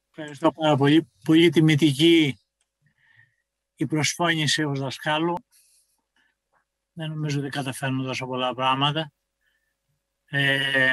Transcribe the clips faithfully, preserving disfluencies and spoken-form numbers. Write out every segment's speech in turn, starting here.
Ευχαριστώ πάρα πολύ. Πολύ τιμητική η προσφώνηση ως δασκάλου. Δεν νομίζω ότι καταφέρνω τόσο πολλά πράγματα. Ε,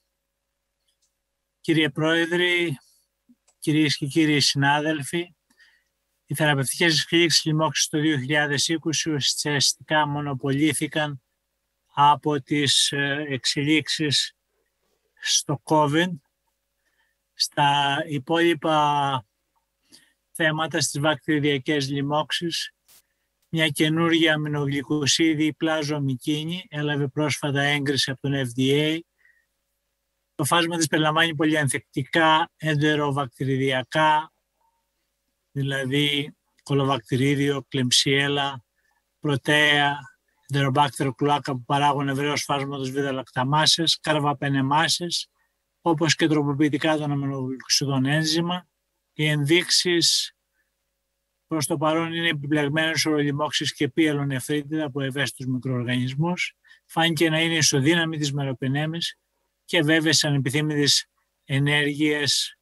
κύριε Πρόεδρε, κυρίες και κύριοι συνάδελφοι, οι θεραπευτικές εξελίξεις λοιμώξης το δύο χιλιάδες είκοσι ουσιαστικά μονοπολήθηκαν από τις εξελίξεις στο COVID. Στα υπόλοιπα θέματα, στις βακτηριακές λοιμώξεις, μια καινούργια αμινογλυκοσίδη, η πλαζομικίνη, έλαβε πρόσφατα έγκριση από τον Εφ Ντι Έι. Το φάσμα της περιλαμβάνει πολυανθεκτικά εντεροβακτηριδιακά, δηλαδή κολοβακτηρίδιο, κλεμψιέλα, πρωτέα, εντερομπάκτερο κλουάκα που παράγουν ευρέως φάσματος β-λακταμάσες, καρβαπενεμάσες, όπως και τροποποιητικά των αμινογλυκοσιδών ένζημα. Οι ενδείξεις προς το παρόν είναι επιπλεγμένες ορολοιμώξεις και πιελονεφρίτιδα από ευαίσθητους μικροοργανισμούς. Φάνηκε να είναι ισοδύναμη της μεροπενέμης και βέβαια σαν ανεπιθύμητες ενέργειες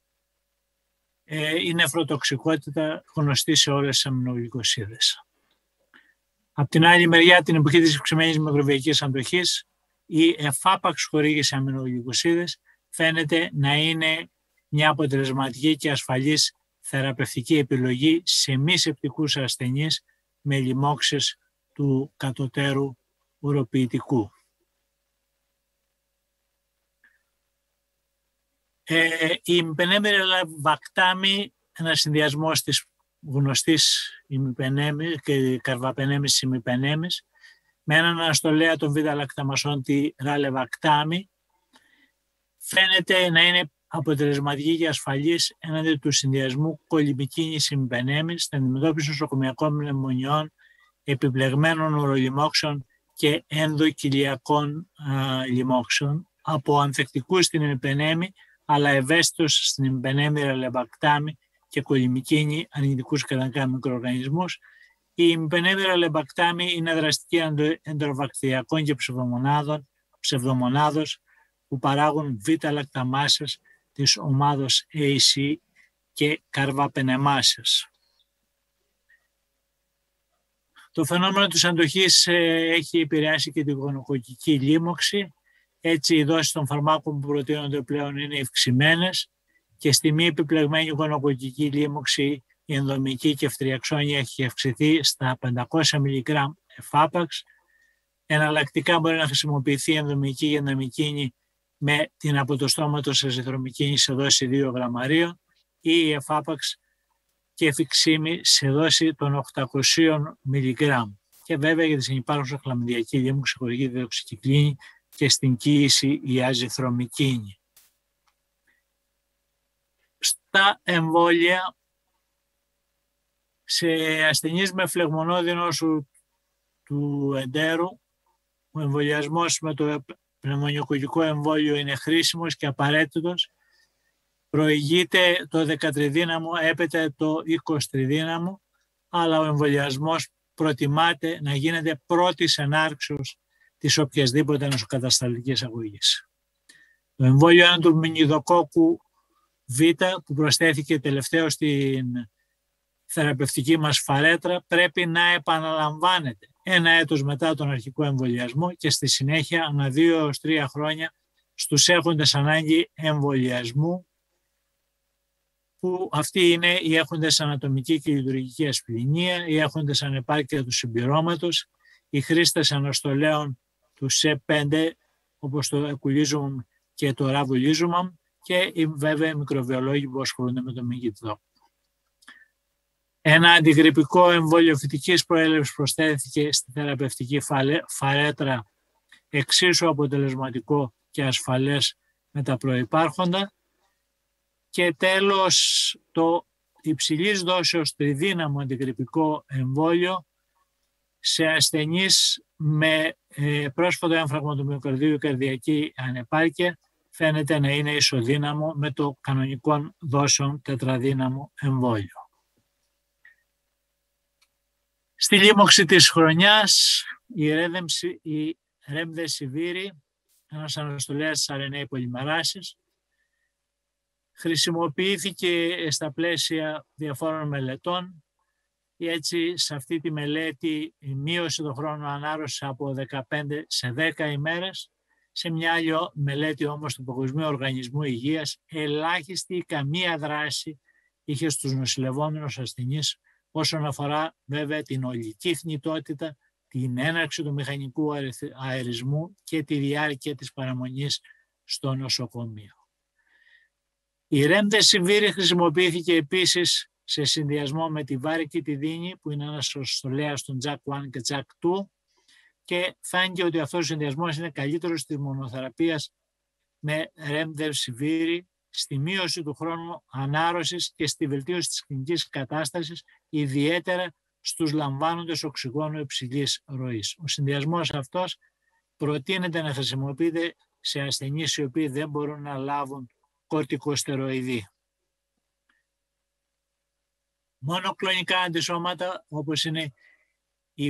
ε, η νεφροτοξικότητα γνωστή σε όλες τις αμινογλυκοσίδες. Απ' την άλλη μεριά, την εποχή της αυξημένης μικροβιακής αντοχής, η εφάπαξ χορήγηση αμινογλυκοσίδες φαίνεται να είναι μια αποτελεσματική και ασφαλής θεραπευτική επιλογή σε μη σεπτικούς ασθενείς με λοιμώξεις του κατωτέρου ουροποιητικού. Ε, η ημιπενέμη ρελαβακτάμι, ένας συνδυασμός της γνωστής ημιπενέμης και καρβαπενέμης ημιπενέμης, με έναν αναστολέα των β-λακταμασών τη ραλεβακτάμι, φαίνεται να είναι αποτελεσματική και ασφαλής έναντι του συνδυασμού κολυμικίνης ημιπενέμης στην αντιμετώπιση νοσοκομιακών πνευμονιών, επιπλεγμένων ουρολοιμώξεων και ενδοκυλιακών α, λοιμώξεων από ανθεκτικούς στην ημιπενέμη, αλλά ευαίσθητους στην ημιπενέμη ραλεβακτάμι και κολυμικίνη αρνητικούς κατανικά μικροοργανισμούς. Η ημιπενέμη ραλεβακτάμι είναι δραστική εντεροβακτηριακών και ψευδομονάδων, ψευδομονάδος που παράγουν β-λακταμάσες της ομάδος έι σι και καρβαπενεμάσες. Το φαινόμενο της αντοχής έχει επηρεάσει και την γονοκοκική λίμωξη. Έτσι, οι δόσεις των φαρμάκων που προτείνονται πλέον είναι ευξημένες και στη μη επιπλεγμένη γονοκοκική λίμωξη η ενδομική και ευτριαξόνια έχει αυξηθεί στα πεντακόσια μιλιγκράμμ εφάπαξ. Εναλλακτικά μπορεί να χρησιμοποιηθεί η ενδομική γεναμικίνη με την από το στόματος αζυθρομικίνη σε δόση δύο γραμμαρίων ή η εφάπαξ και εφιξίμη σε δόση των οκτακόσια μιλιγκράμμ. Και βέβαια για τη συνυπάρχουσα χλαμιδιακή λίμωξη χορηγεί διδοξικυκλίνη και στην κύηση η αζυθρομικίνη. Στα εμβόλια, σε ασθενείς με φλεγμονώδη νόσου του εντέρου, ο εμβολιασμός με το πνευμονιοκοκικό εμβόλιο είναι χρήσιμος και απαραίτητος. Προηγείται το δεκατριδύναμο, έπειτα το εικοσιτριδύναμο, αλλά ο εμβολιασμός προτιμάται να γίνεται πρώτης ενάρξεως της οποιασδήποτε νοσοκατασταλτικής αγωγής. Το εμβόλιο είναι του μηνιδοκόκκου Β που προσθέθηκε τελευταίο στην θεραπευτική μας φαρέτρα πρέπει να επαναλαμβάνεται ένα έτος μετά τον αρχικό εμβολιασμό και στη συνέχεια ανά δύο έως τρία χρόνια στους έχοντες ανάγκη εμβολιασμού, που αυτοί είναι οι έχοντες ανατομική και λειτουργική ασπιρινία, οι έχοντες ανεπάρκεια του συμπληρώματος, οι χρήστες αναστολέων του σι πέντε όπως το εκουλίζουμαμ και το ραβουλίζουμαμ και οι βέβαια οι μικροβιολόγοι που ασχολούνται με το μυκητό. Ένα αντιγρυπικό εμβόλιο φυτικής προέλευσης προσθέθηκε στη θεραπευτική φαρέτρα, εξίσου αποτελεσματικό και ασφαλές με τα προϋπάρχοντα. Και τέλος, το υψηλής δόσεως τριδύναμο αντιγρυπικό εμβόλιο σε ασθενείς με ε, πρόσφατο έμφραγμα του μυοκαρδίου, καρδιακή ανεπάρκεια, φαίνεται να είναι ισοδύναμο με το κανονικών δόσεων τετραδύναμο εμβόλιο. Στη λίμωξη της χρονιάς, η, η ρέμδεσιβήρη, ένας αναστολέας της αρ εν έι πολυμεράσης, Χρησιμοποιήθηκε στα πλαίσια διαφόρων μελετών. Έτσι, σε αυτή τη μελέτη η μείωση του χρόνου ανάρρωσης από δεκαπέντε σε δέκα ημέρες. Σε μια άλλη μελέτη όμως του Παγκοσμίου Οργανισμού Υγείας, ελάχιστη ή καμία δράση είχε στους νοσηλευόμενους ασθενείς όσον αφορά βέβαια την ολική θνητότητα, την έναρξη του μηχανικού αερισμού και τη διάρκεια της παραμονής στο νοσοκομείο. Η Remdesivir χρησιμοποιήθηκε επίσης σε συνδυασμό με τη Varikitidine, που είναι ένας στολέας των τζακ ένα και τζακ δύο, και φάνηκε ότι αυτός ο συνδυασμός είναι καλύτερος της μονοθεραπείας με Remdesivir στη μείωση του χρόνου ανάρρωσης και στη βελτίωση της κλινικής κατάστασης, ιδιαίτερα στους λαμβάνοντες οξυγόνου υψηλής ροής. Ο συνδυασμός αυτός προτείνεται να χρησιμοποιείται σε ασθενείς οι οποίοι δεν μπορούν να λάβουν κορτικοστεροειδή. Μόνο κλονικά αντισώματα, όπως είναι η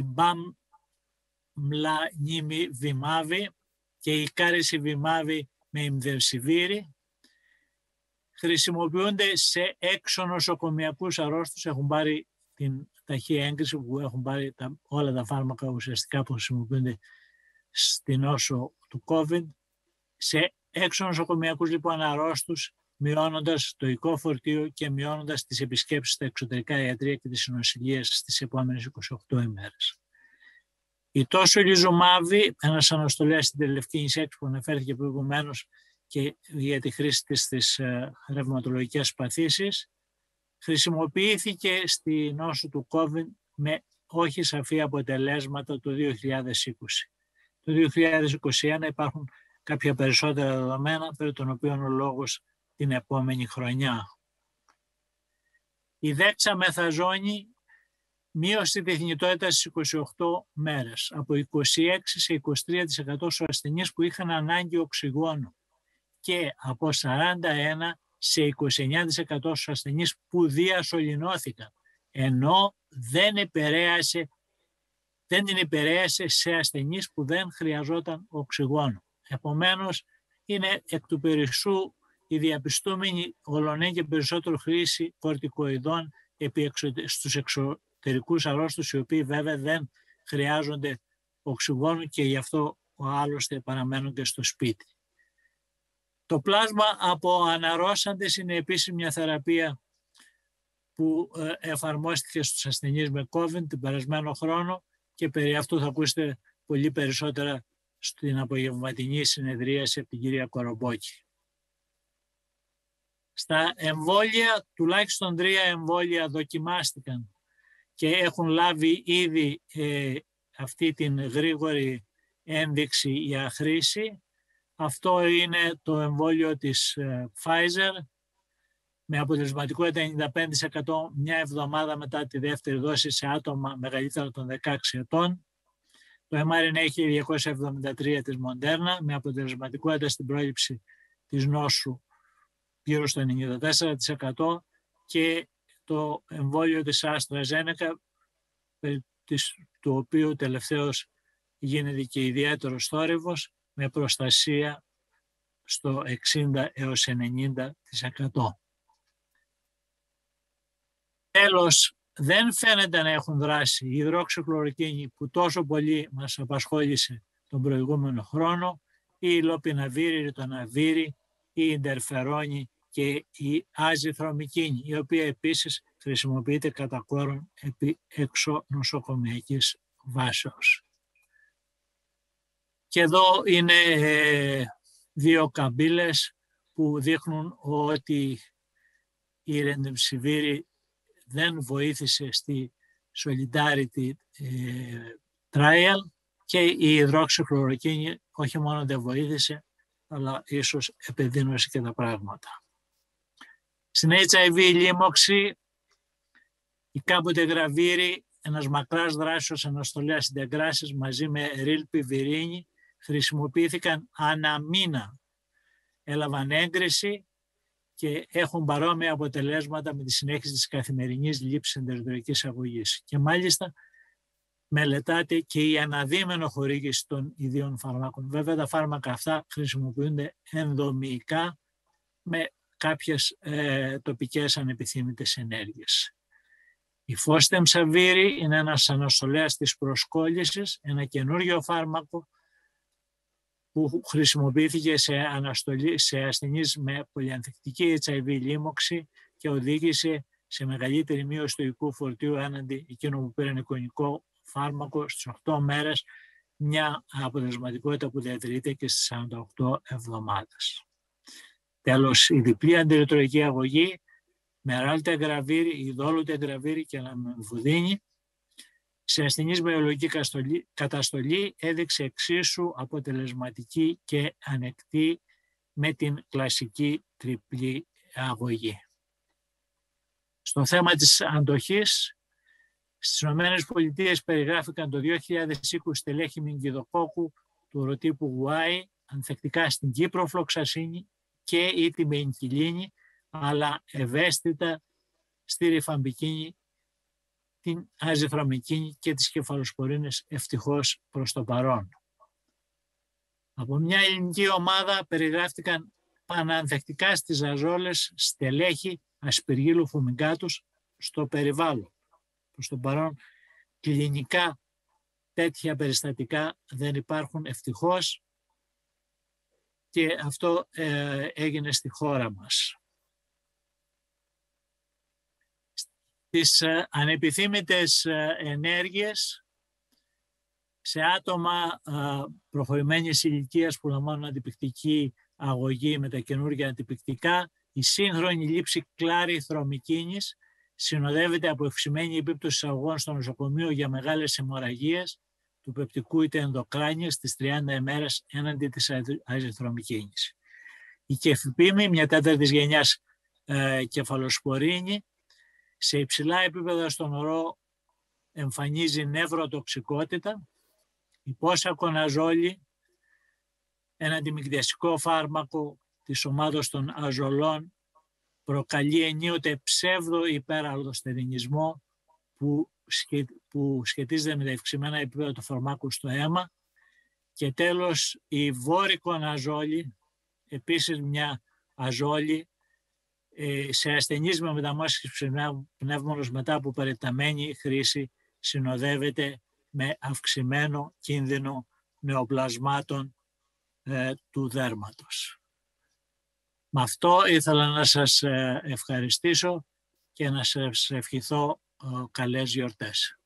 Bamlanivimab και η Carisivimab με Remdesivir, χρησιμοποιούνται σε έξω νοσοκομιακούς αρρώστους. Έχουν πάρει την ταχύ έγκριση που έχουν πάρει τα, όλα τα φάρμακα ουσιαστικά που χρησιμοποιούνται στην νόσο του COVID, σε έξω νοσοκομιακούς λοιπόν αρρώστους, μειώνοντας το οικό φορτίο και μειώνοντας τις επισκέψεις στα εξωτερικά ιατρεία και τις συνοσιλίες στις επόμενες είκοσι οκτώ ημέρες. Η Tocilizumab, ένας αναστολέας στην τελευκή έξι που αναφέρθηκε προηγουμένως και για τη χρήση της στις ρευματολογικές παθήσεις, χρησιμοποιήθηκε στη νόσο του COVID με όχι σαφή αποτελέσματα το δύο χιλιάδες είκοσι. Το δύο χιλιάδες είκοσι ένα υπάρχουν κάποια περισσότερα δεδομένα, περί των οποίων ο λόγος την επόμενη χρονιά. Η δέξαμεθαζόνη μείωσε τη θνητότητα στις είκοσι οκτώ μέρες, από είκοσι έξι σε είκοσι τρία τοις εκατό στους ασθενείς που είχαν ανάγκη οξυγόνου και από σαράντα ένα σε είκοσι εννέα τοις εκατό στους ασθενείς που διασωληνώθηκαν, ενώ δεν, επηρέασε, δεν την επηρέασε σε ασθενείς που δεν χρειαζόταν οξυγόνο. Επομένως, είναι εκ του περισσού η διαπιστούμενη ολονέ και περισσότερο χρήση κορτικοειδών στους εξωτερικούς αρρώστους, οι οποίοι βέβαια δεν χρειάζονται οξυγόνο και γι' αυτό άλλωστε παραμένουν και στο σπίτι. Το πλάσμα από αναρρώσαντες είναι επίσης μια θεραπεία που εφαρμόστηκε στους ασθενείς με COVID την περασμένο χρόνο και περί αυτού θα ακούσετε πολύ περισσότερα στην απογευματινή συνεδρίαση από την κυρία Κορομπόκη. Στα εμβόλια, τουλάχιστον τρία εμβόλια δοκιμάστηκαν και έχουν λάβει ήδη ε, αυτή την γρήγορη ένδειξη για χρήση. Αυτό είναι το εμβόλιο της ε, Pfizer με αποτελεσματικότητα ενενήντα πέντε τοις εκατό μια εβδομάδα μετά τη δεύτερη δόση σε άτομα μεγαλύτερα των δεκαέξι ετών. Το εμ αρ εν έι χίλια διακόσια εβδομήντα τρία της Moderna με αποτελεσματικότητα στην πρόληψη της νόσου γύρω στο ενενήντα τέσσερα τοις εκατό και το εμβόλιο της AstraZeneca, του οποίου τελευταίως γίνεται και ιδιαίτερος θόρυβος με προστασία στο εξήντα έως ενενήντα τοις εκατό. Τέλος, δεν φαίνεται να έχουν δράσει η υδρόξυχλωροκίνη που τόσο πολύ μας απασχόλησε τον προηγούμενο χρόνο, η λοπιναβύρη, η ριτοναβύρη, η ιντερφερόνη και η αζιθρομικίνη, η οποία επίσης χρησιμοποιείται κατά κόρον επί εξωνοσοκομιακής βάσεως. Και εδώ είναι ε, δύο καμπύλες που δείχνουν ότι η Remdesivir δεν βοήθησε στη Solidarity ε, Trial και η υδρόξυχλωροκίνη όχι μόνο δεν βοήθησε, αλλά ίσως επεδίνωσε και τα πράγματα. Στην έιτς άι βι λίμωξη, η Cabotegravir, ένας μακράς δράσεως αναστολέας συντεγκράσεις μαζί με Rilpivirine, χρησιμοποιήθηκαν ανά μήνα. Έλαβαν έγκριση και έχουν παρόμοια αποτελέσματα με τη συνέχιση της καθημερινής λήψης εντερογικής αγωγής. Και μάλιστα μελετάται και η αναδίμενο χορήγηση των ιδίων φαρμάκων. Βέβαια τα φάρμακα αυτά χρησιμοποιούνται ενδομυϊκά με κάποιες ε, τοπικές ανεπιθύμητες ενέργειες. Η φώστεμψαβύρη είναι ένας αναστολέας της προσκόλλησης, ένα καινούργιο φάρμακο που χρησιμοποιήθηκε σε, αναστολή, σε ασθενείς με πολυανθεκτική έιτς άι βι λίμωξη και οδήγησε σε μεγαλύτερη μείωση του οικού φορτίου έναντι εκείνου που πήραν εικονικό φάρμακο στις οκτώ μέρες, μια αποτελεσματικότητα που διατηρείται και στις σαράντα οκτώ εβδομάδες. Τέλος, η διπλή αντιρετροϊκή αγωγή με ράλτεγραβύρη, ειδόλουτεγραβύρη και λαμβουδίνη σε ασθενείς με αιωλογική καταστολή έδειξε εξίσου αποτελεσματική και ανεκτή με την κλασική τριπλή αγωγή. Στο θέμα της αντοχής, στις ΗΠΑ περιγράφηκαν το δύο χιλιάδες είκοσι στελέχη μυγκηδοκόκκου του οροτύπου Γουάι ανθεκτικά στην κύπροφλοξασίνη και ή τη μεϊνκυλίνη, αλλά ευαίσθητα στη ριφαμπικίνη, την αζιθρομικίνη και τις κεφαλοσπορίνες, ευτυχώς προς το παρόν. Από μια ελληνική ομάδα περιγράφτηκαν πανανθεκτικά στις αζόλες στελέχη ασπυργύλου φουμιγκάτους στο περιβάλλον. Προς το παρόν κλινικά τέτοια περιστατικά δεν υπάρχουν, ευτυχώς, και αυτό ε, έγινε στη χώρα μας. Τις ε, ανεπιθύμητες ε, ενέργειες σε άτομα ε, προχωρημένης ηλικίας που λαμβάνουν αντιπικτική αγωγή με τα καινούργια αντιπικτικά, η σύγχρονη λήψη κλάριθρομικίνης συνοδεύεται από ευξημένη επίπτωση αγωγών στο νοσοκομείο για μεγάλες αιμορραγίες του πεπτικού είτε ενδοκράνιας στις τριάντα ημέρες έναντι της αζιθρομικίνης. Η κεφιπίμη, μια τέταρτης γενιάς ε, κεφαλοσπορίνη, σε υψηλά επίπεδα στον ορό εμφανίζει νευροτοξικότητα. Η πόσακοναζόλη, ένα αντιμυκδιαστικό φάρμακο της ομάδος των αζολών, προκαλεί ενίοτε ψεύδο υπεραλδοστερινισμό που, σχε, που σχετίζεται με τα ευξημένα επίπεδα του φαρμάκου στο αίμα. Και τέλος η βόρικοναζόλη, επίσης μια αζόλη, σε ασθενείς με μεταμόσχευση πνεύμονος μετά από παρεπταμένη χρήση συνοδεύεται με αυξημένο κίνδυνο νεοπλασμάτων ε, του δέρματος. Με αυτό ήθελα να σας ευχαριστήσω και να σας ευχηθώ καλές γιορτές.